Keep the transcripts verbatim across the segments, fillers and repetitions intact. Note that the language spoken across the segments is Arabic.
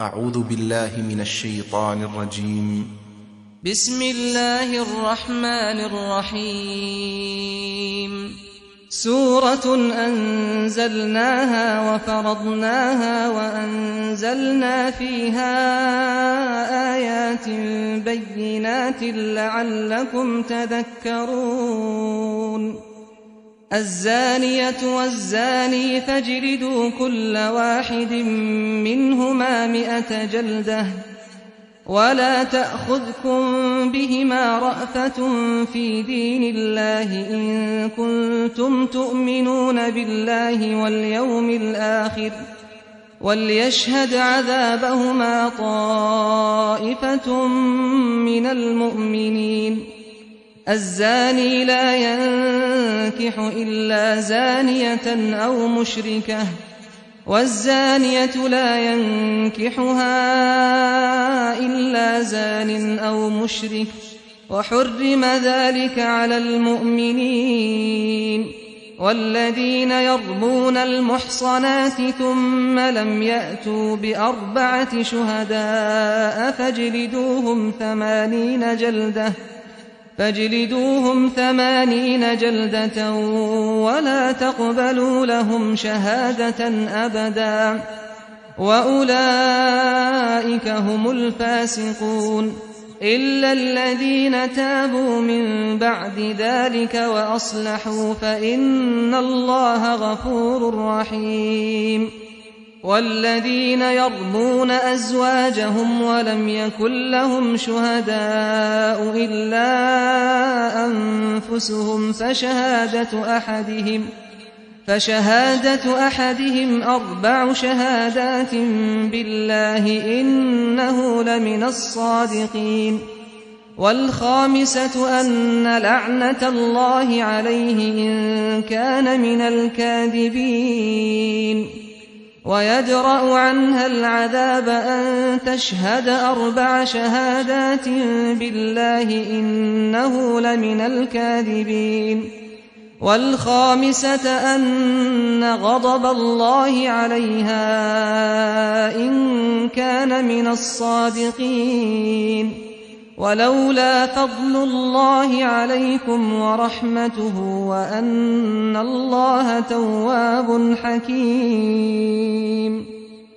أعوذ بالله من الشيطان الرجيم. بسم الله الرحمن الرحيم. سورة أنزلناها وفرضناها وأنزلنا فيها آيات بينات لعلكم تذكرون. الزانية والزاني فاجلدوا كل واحد منهما مئة جلدة ولا تأخذكم بهما رأفة في دين الله إن كنتم تؤمنون بالله واليوم الآخر وليشهد عذابهما طائفة من المؤمنين. الزاني لا ينكح إلا زانية أو مشركة والزانية لا ينكحها إلا زان أو مشرك وحرم ذلك على المؤمنين. والذين يرمون المحصنات ثم لم يأتوا بأربعة شهداء فاجلدوهم ثمانين جلدة فاجلدوهم ثمانين جلدة ولا تقبلوا لهم شهادة أبدا وأولئك هم الفاسقون إلا الذين تابوا من بعد ذلك وأصلحوا فإن الله غفور رحيم. والذين يرمون أزواجهم ولم يكن لهم شهداء إلا أنفسهم فشهادة أحدهم فشهادة أحدهم أربع شهادات بالله إنه لمن الصادقين. والخامسة أن لعنة الله عليه إن كان من الكاذبين. ويدرأ عنها العذاب أن تشهد أربع شهادات بالله إنه لمن الكاذبين. والخامسة أن غضب الله عليها إن كان من الصادقين. ولولا فضل الله عليكم ورحمته وأن الله تواب حكيم.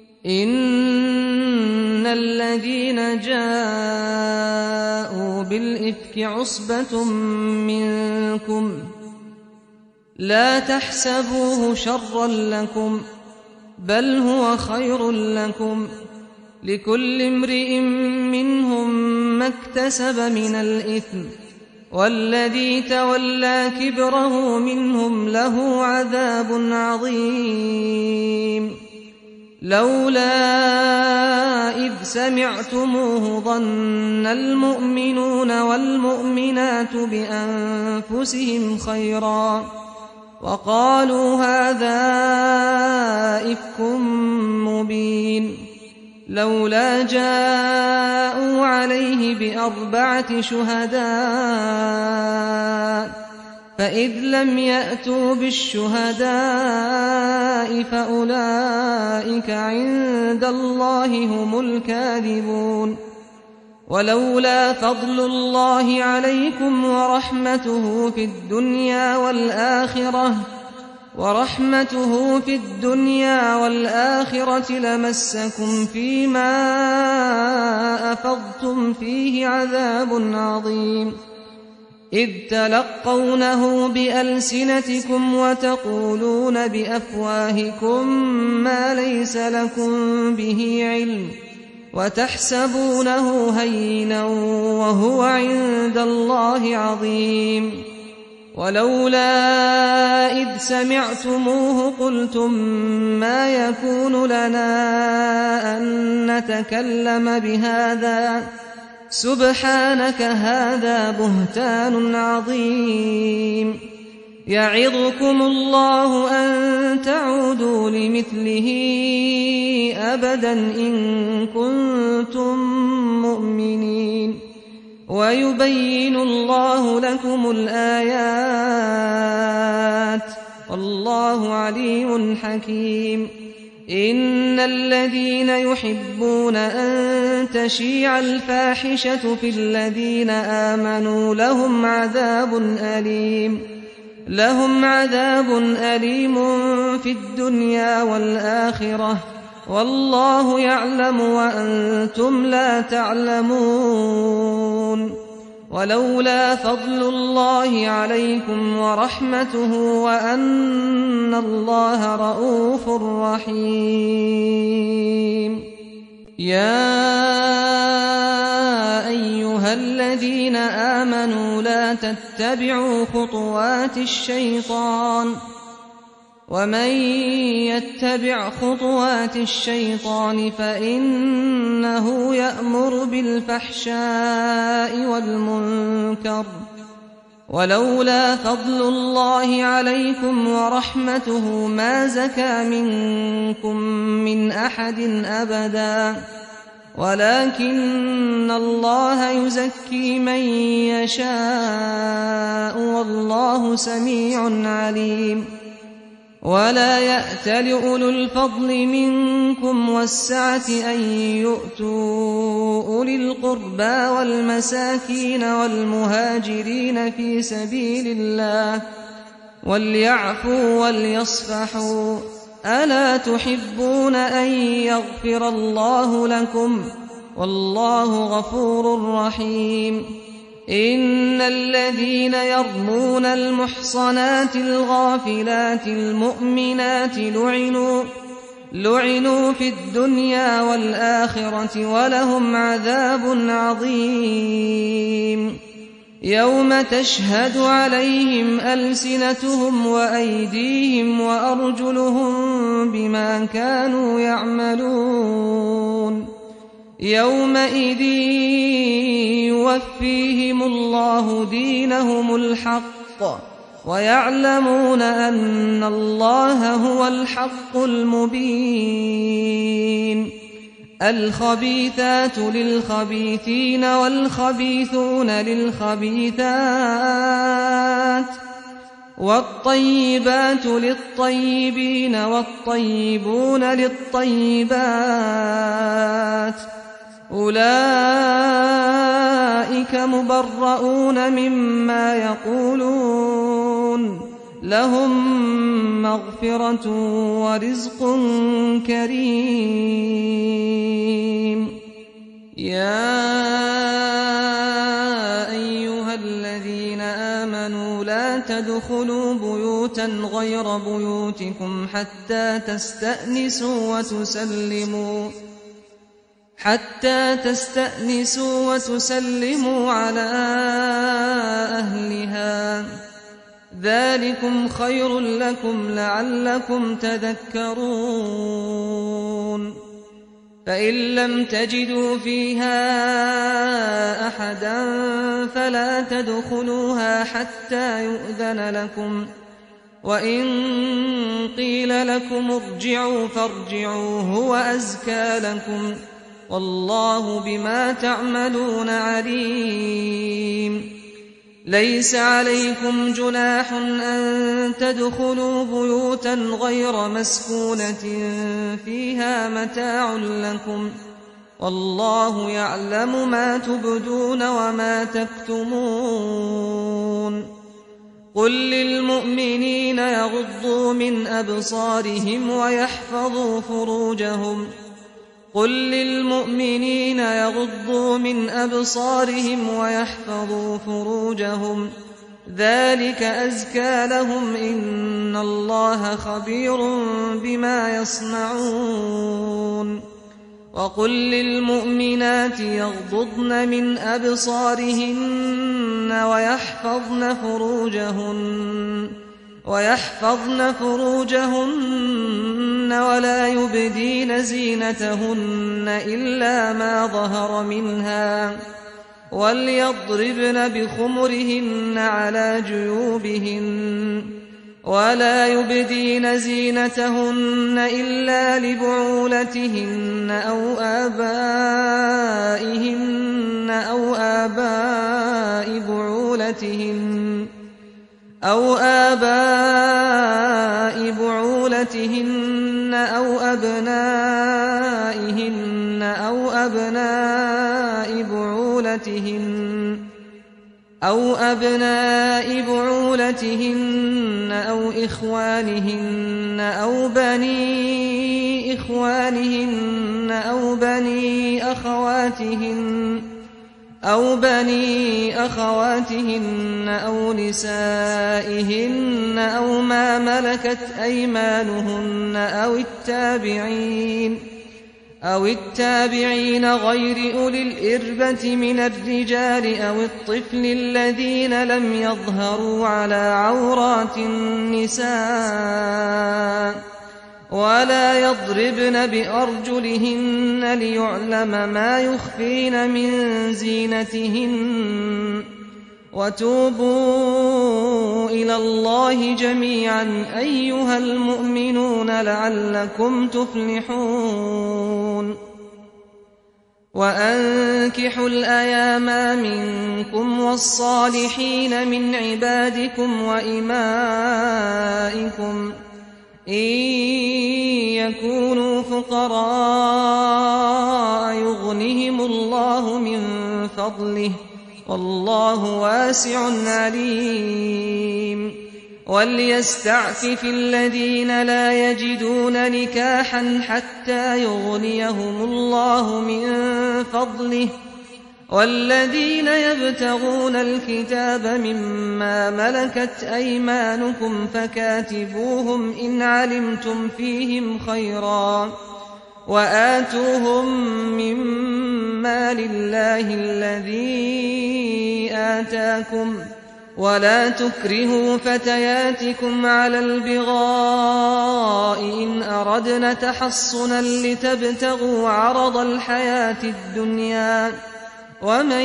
إن الذين جاءوا بالإفك عصبة منكم لا تحسبوه شرا لكم بل هو خير لكم لكل امرئ منهم ما اكتسب من الإثم والذي تولى كبره منهم له عذاب عظيم. لولا إذ سمعتموه ظن المؤمنون والمؤمنات بأنفسهم خيرا وقالوا هذا إفك مبين. لولا جاءوا عليه بأربعة شهداء فإذ لم يأتوا بالشهداء فأولئك عند الله هم الكاذبون. ولولا فضل الله عليكم ورحمته في الدنيا والآخرة ورحمته في الدنيا والآخرة لمسكم فيما أفضتم فيه عذاب عظيم إذ تلقونه بألسنتكم وتقولون بأفواهكم ما ليس لكم به علم وتحسبونه هينا وهو عند الله عظيم. ولولا إذ سمعتموه قلتم ما يكون لنا أن نتكلم بهذا سبحانك هذا بهتان عظيم. يعظكم الله أن تعودوا لمثله أبدا إن كنتم مؤمنين. ويبين الله لكم الآيات والله عليم حكيم. إن الذين يحبون أن تشيع الفاحشة في الذين آمنوا لهم عذاب أليم لهم عذاب أليم في الدنيا والآخرة والله يعلم وأنتم لا تعلمون ولولا فضل الله عليكم ورحمته وأن الله رءوف رحيم يا أيها الذين آمنوا لا تتبعوا خطوات الشيطان ومن يتبع خطوات الشيطان فإنه يأمر بالفحشاء والمنكر ولولا فضل الله عليكم ورحمته ما زكى منكم من أحد أبدا ولكن الله يزكي من يشاء والله سميع عليم ولا يأتل أولو الفضل منكم والسعة أن يؤتوا أولي القربى والمساكين والمهاجرين في سبيل الله وليعفوا وليصفحوا ألا تحبون أن يغفر الله لكم والله غفور رحيم إن الذين يرمون المحصنات الغافلات المؤمنات لعنوا لعنوا في الدنيا والآخرة ولهم عذاب عظيم يوم تشهد عليهم ألسنتهم وأيديهم وأرجلهم بما كانوا يعملون يومئذ يوفيهم الله دينهم الحق ويعلمون أن الله هو الحق المبين الخبيثات للخبيثين والخبيثون للخبيثات والطيبات للطيبين والطيبون للطيبات أولئك مبرؤون مما يقولون لهم مغفرة ورزق كريم يا أيها الذين آمنوا لا تدخلوا بيوتا غير بيوتكم حتى تستأنسوا وتسلموا حتى تستأنسوا وتسلموا على أهلها ذلكم خير لكم لعلكم تذكرون فإن لم تجدوا فيها أحدا فلا تدخلوها حتى يؤذن لكم وإن قيل لكم ارجعوا فارجعوا هو أزكى لكم والله بما تعملون عليم ليس عليكم جناح أن تدخلوا بيوتا غير مسكونة فيها متاع لكم والله يعلم ما تبدون وما تكتمون قل للمؤمنين يغضوا من أبصارهم ويحفظوا فروجهم قل للمؤمنين يغضوا من أبصارهم ويحفظوا فروجهم ذلك أزكى لهم إن الله خبير بما يصنعون وقل للمؤمنات يغضضن من أبصارهن ويحفظن فروجهن ويحفظن فروجهن ولا يبدين زينتهن إلا ما ظهر منها وليضربن بخمرهن على جيوبهن ولا يبدين زينتهن إلا لبعولتهن أو آبائهن أو آباء بعولتهن أو آباء بعولتهن أو أبنائهن أو أبناء بعولتهن أو أبناء بعولتهن أو إخوانهن أو بني إخوانهن أو بني أخواتهن أو بني أخواتهن أو نسائهن أو ما ملكت أيمانهن أو التابعين أو التابعين غير أولي الإربة من الرجال أو الطفل الذين لم يظهروا على عورات النساء ولا يضربن بأرجلهن ليعلم ما يخفين من زينتهن وتوبوا إلى الله جميعا أيها المؤمنون لعلكم تفلحون وأنكحوا الأيام منكم والصالحين من عبادكم وإمائكم إن يكونوا فقراء يغنهم الله من فضله والله واسع عليم وليستعفف الذين لا يجدون نكاحا حتى يغنيهم الله من فضله والذين يبتغون الكتاب مما ملكت أيمانكم فكاتبوهم إن علمتم فيهم خيرا وآتوهم مما لله الذي آتاكم ولا تكرهوا فتياتكم على البغاء إن أردنا تحصنا لتبتغوا عرض الحياة الدنيا ومن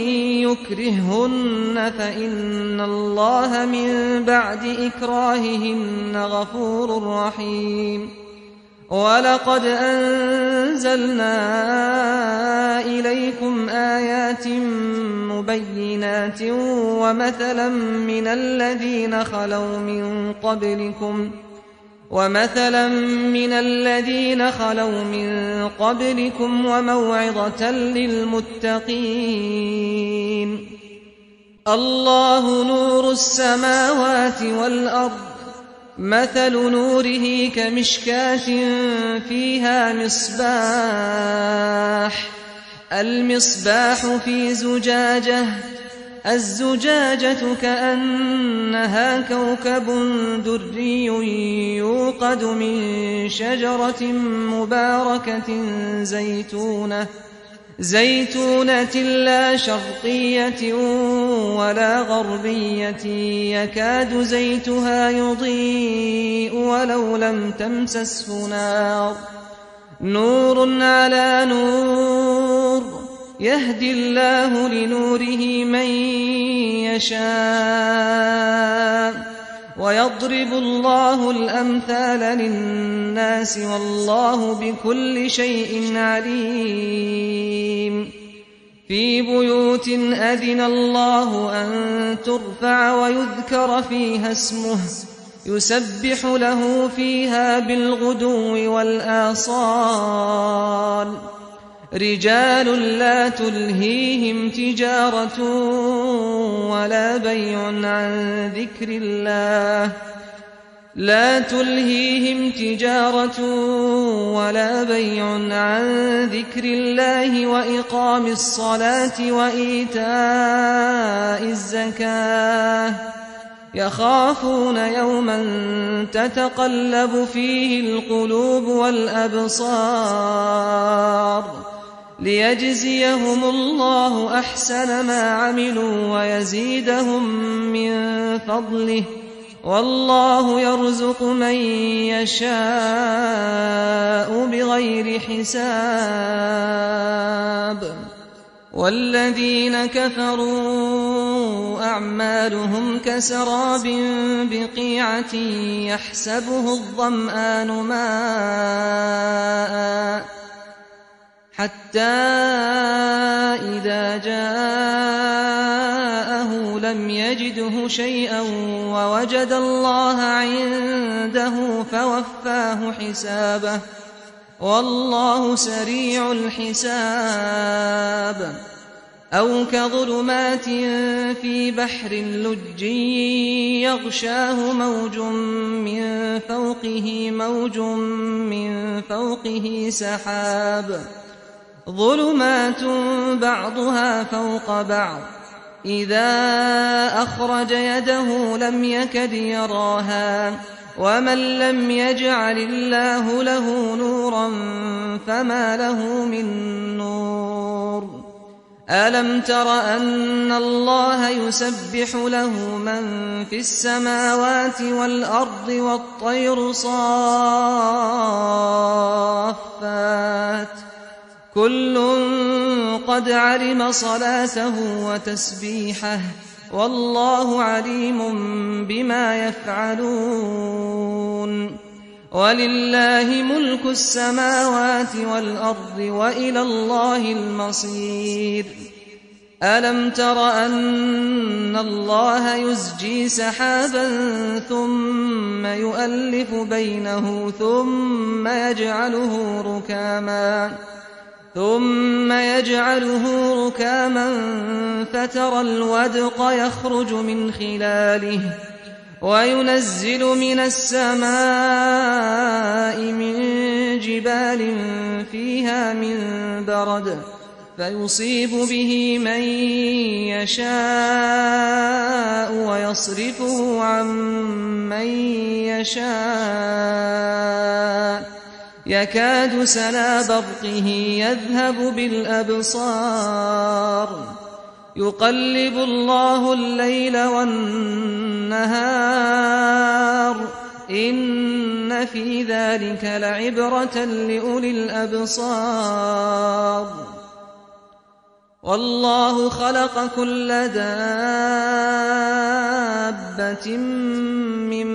يكرههن فإن الله من بعد إكراههن غفور رحيم ولقد أنزلنا إليكم آيات مبينات ومثلا من الذين خلوا من قبلكم ومثلا من الذين خلوا من قبلكم وموعظة للمتقين الله نور السماوات والأرض مثل نوره كمشكاة فيها مصباح المصباح في زجاجة الزجاجة كأنها كوكب دري يوقد من شجرة مباركة زيتونة زيتونة لا شرقية ولا غربية يكاد زيتها يضيء ولو لم تمسسه نار نور على نور يهدي الله لنوره من يشاء ويضرب الله الأمثال للناس والله بكل شيء عليم في بيوت أذن الله أن ترفع ويذكر فيها اسمه يسبح له فيها بالغدو والآصال رجال لا تلهيهم تجارة ولا بيع عن ذكر الله لا تلهيهم تجارة ولا بيع عن ذكر الله وإقام الصلاة وإيتاء الزكاة يخافون يوما تتقلب فيه القلوب والأبصار ليجزيهم الله أحسن ما عملوا ويزيدهم من فضله والله يرزق من يشاء بغير حساب والذين كفروا أعمالهم كسراب بقيعة يحسبه الظمآن ماء حتى إذا جاءه لم يجده شيئا ووجد الله عنده فوفاه حسابه والله سريع الحساب. أو كظلمات في بحر لجي يغشاه موج من فوقه موج من فوقه سحاب ظلمات بعضها فوق بعض إذا أخرج يده لم يكد يراها ومن لم يجعل الله له نورا فما له من نور. ألم تر أن الله يسبح له من في السماوات والأرض والطير صافات كل قد علم صلاته وتسبيحه والله عليم بما يفعلون. ولله ملك السماوات والأرض وإلى الله المصير. ألم تر أن الله يزجي سحابا ثم يؤلف بينه ثم يجعله ركاما ثم يجعله ركاما فترى الودق يخرج من خلاله وينزل من السماء من جبال فيها من برد فيصيب به من يشاء ويصرفه عن من يشاء يكاد سنا برقه يذهب بالأبصار يقلب الله الليل والنهار إن في ذلك لعبرة لأولي الأبصار. والله خلق كل دابة من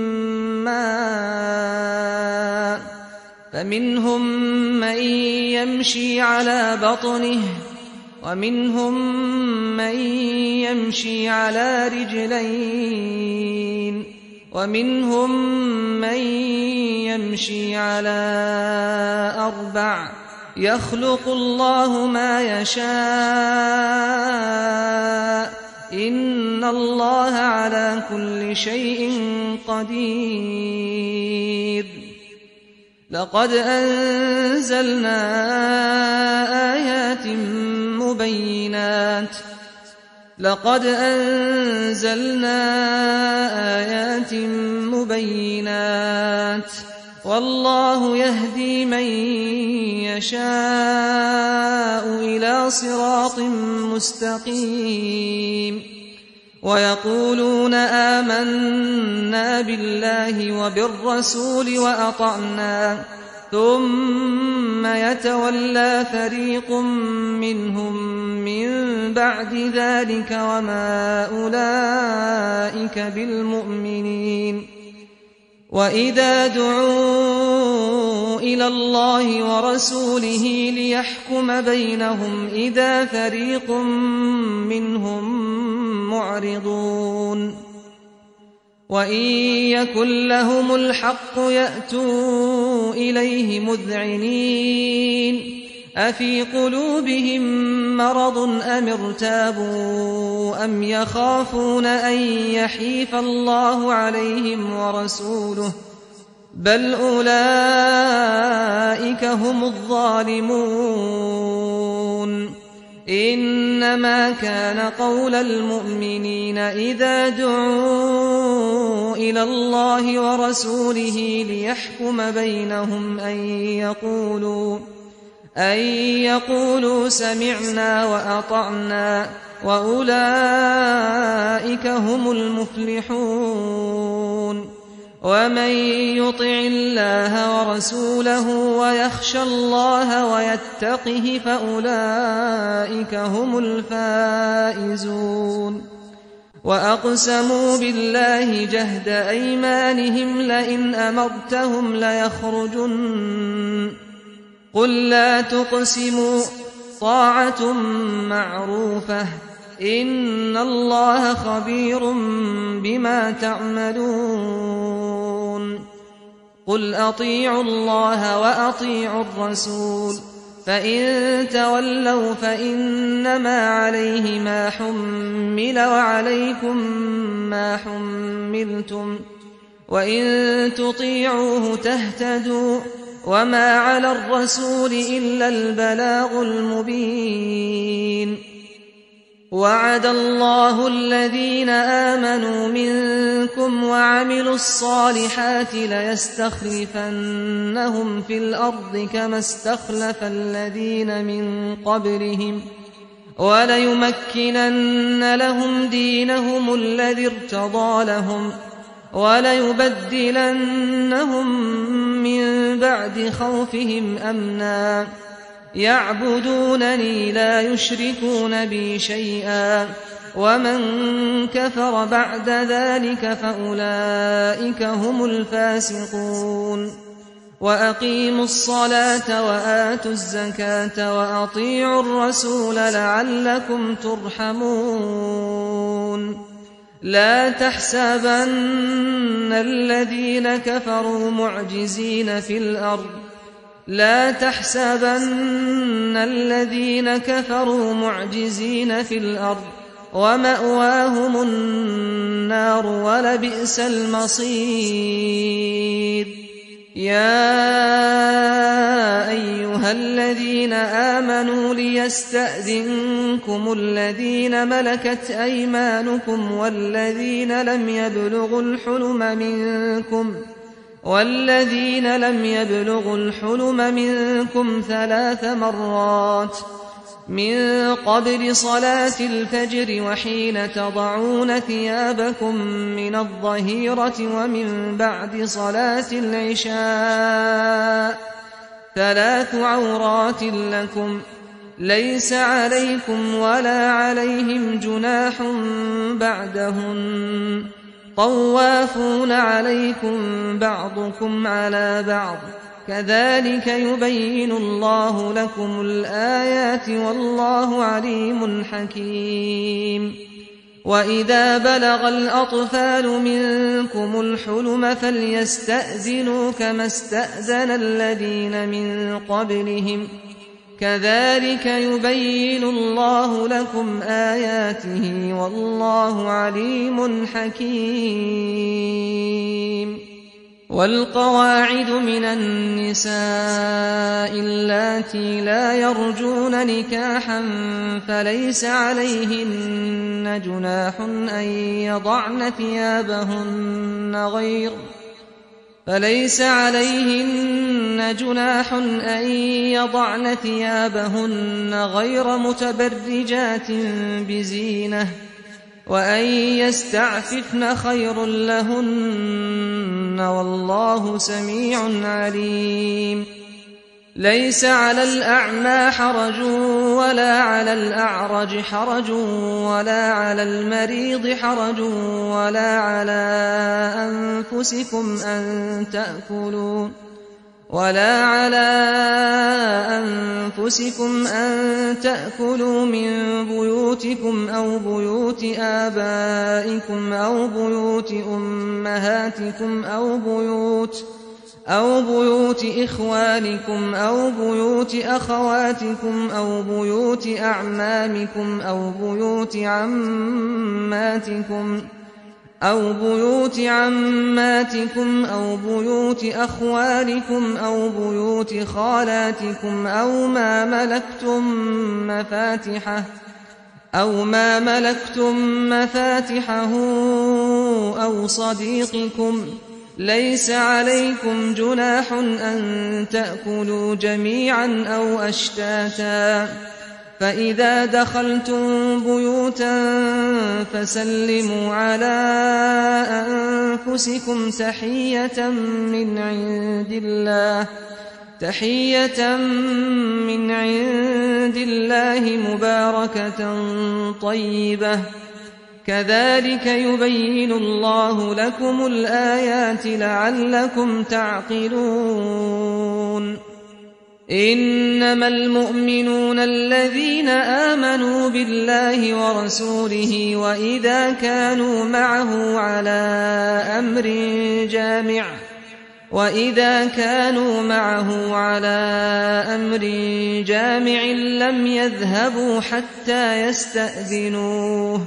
ماء فمنهم من يمشي على بطنه ومنهم من يمشي على رجلين ومنهم من يمشي على أربع يخلق الله ما يشاء إن الله على كل شيء قدير. لقد أنزلنا آيات مبينات لقد أنزلنا آيات مبينات والله يهدي من يشاء إلى صراط مستقيم. ويقولون آمنا بالله وبالرسول وأطعنا ثم يتولى فريق منهم من بعد ذلك وما أولئك بالمؤمنين. وإذا دعوا إلى الله ورسوله ليحكم بينهم إذا فريق منهم معرضون. وإن يكن لهم الحق يأتوا إليه مذعنين أفي قلوبهم مرض أم ارتابوا أم يخافون أن يحيف الله عليهم ورسوله بل أولئك هم الظالمون. إنما كان قول المؤمنين إذا دعوا إلى الله ورسوله ليحكم بينهم أن يقولوا أن يقولوا سمعنا وأطعنا وأولئك هم المفلحون. ومن يطع الله ورسوله ويخشى الله ويتقه فأولئك هم الفائزون. وأقسموا بالله جهد أيمانهم لئن أمرتهم ليخرجن قل لا تقسموا طاعة معروفة إن الله خبير بما تعملون. قل أطيعوا الله وأطيعوا الرسول فإن تولوا فإنما عليه ما حمل وعليكم ما حملتم وإن تطيعوه تهتدوا وما على الرسول إلا البلاغ المبين. وعد الله الذين آمنوا منكم وعملوا الصالحات ليستخلفنهم في الأرض كما استخلف الذين من قبلهم وليمكنن لهم دينهم الذي ارتضى لهم وليبدلنهم من بعد خوفهم أمنا يعبدونني لا يشركون بي شيئا ومن كفر بعد ذلك فأولئك هم الفاسقون. وأقيموا الصلاة وآتوا الزكاة وأطيعوا الرسول لعلكم ترحمون. لا تحسبن الذين كفروا معجزين في الأرض لا تحسبن الذين كفروا معجزين في الأرض ومأواهم النار ولبئس المصير. يا أيها الذين آمنوا ليستأذنكم الذين ملكت أيمانكم والذين لم يبلغوا الحلم منكم والذين لم يبلغوا الحلم منكم ثلاث مرات من قبل صلاة الفجر وحين تضعون ثيابكم من الظهيرة ومن بعد صلاة العشاء ثلاث عورات لكم ليس عليكم ولا عليهم جناح بعدهن طوافون عليكم بعضكم على بعض كذلك يبين الله لكم الآيات والله عليم حكيم. وإذا بلغ الأطفال منكم الحلم فليستأذنوا كما استأذن الذين من قبلهم كذلك يبين الله لكم آياته والله عليم حكيم. والقواعد من النساء اللاتي لا يرجون نكاحا فليس عليهن جناح أن يضعن ثيابهن غير فليس عليهن جناح أن يضعن ثيابهن غير متبرجات بزينة وأن يستعففن خير لهن والله سميع عليم. ليس على الأعمى حرج ولا على الأعرج حرج ولا على المريض حرج ولا على أنفسكم أن تأكلوا ولا على أنفسكم أن تأكلوا من بيوتكم أو بيوت آبائكم أو بيوت أمهاتكم أو بيوت أو بيوت إخوانكم أو بيوت أخواتكم أو بيوت أعمامكم أو بيوت عماتكم أو بيوت عماتكم أو بيوت أخوالكم أو بيوت خالاتكم أو ما ملكتم مفاتحه أو ما ملكتم مفاتحه أو صديقكم ليس عليكم جناح أن تأكلوا جميعا أو أشتاتا فإذا دخلتم بيوتا فسلموا على أنفسكم تحية من عند الله تحية من عند الله مباركة طيبة كذلك يبين الله لكم الآيات لعلكم تعقلون. إنما المؤمنون الذين آمنوا بالله ورسوله وإذا كانوا معه على أمر جامع وإذا كانوا معه على أمر جامع لم يذهبوا حتى يستأذنوه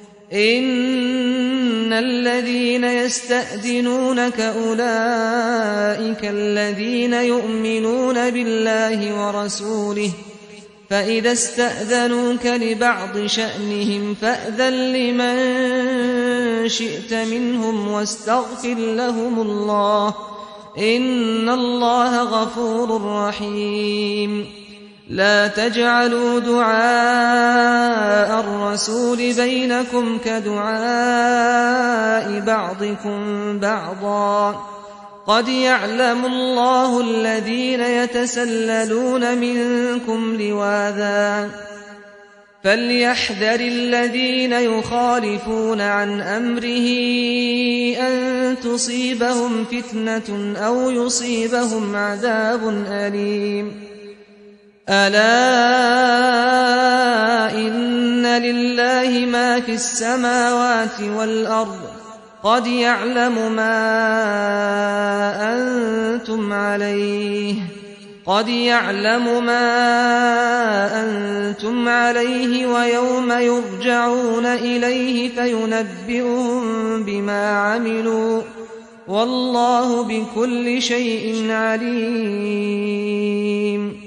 إن الذين يستأذنونك أولئك الذين يؤمنون بالله ورسوله فإذا استأذنوك لبعض شأنهم فأذن لمن شئت منهم واستغفر لهم الله إن الله غفور رحيم لا تجعلوا دعاء الرسول بينكم كدعاء بعضكم بعضا قد يعلم الله الذين يتسللون منكم لواذا فليحذر الذين يخالفون عن أمره أن تصيبهم فتنة أو يصيبهم عذاب أليم ألا إن لله ما في السماوات والأرض قد يعلم ما أنتم عليه قد يعلم ما أنتم عليه ويوم يرجعون إليه فينبئهم بما عملوا والله بكل شيء عليم